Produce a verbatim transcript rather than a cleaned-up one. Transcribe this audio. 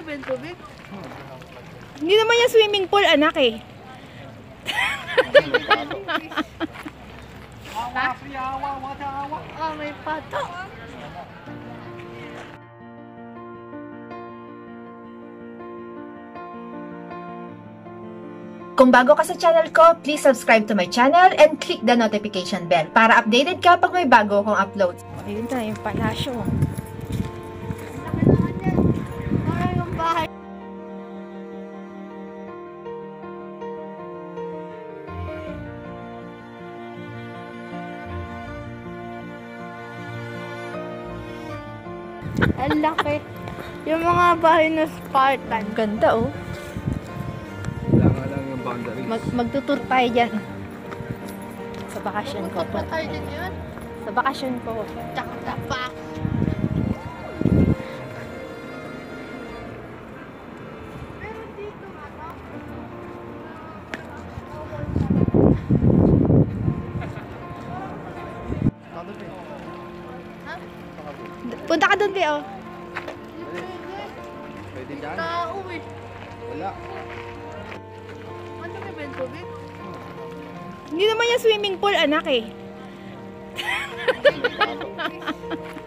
ba yung tubig? Hindi naman yung swimming pool, anak eh. Ha? Oh, may pato. Kung bago ka sa channel ko, please subscribe to my channel and click the notification bell para updated ka pag may bago akong upload. Ayun na, yung palasyo. Parang yung bahay. Ang laki. Yung mga bahay na Spartan. Ganda oh. Wala nga lang yung boundaries. Mag magtutur tayo dyan. Sa bakasyon ko. Punta tayo din yun. Sa bakasyon ko. Tsaka pa. Meron dito ano? Ha? Punta ka doon, Teo. Pwede dyan? Tao eh. Wala. Ano ba yung tubig? Hindi naman yung swimming pool, anak eh.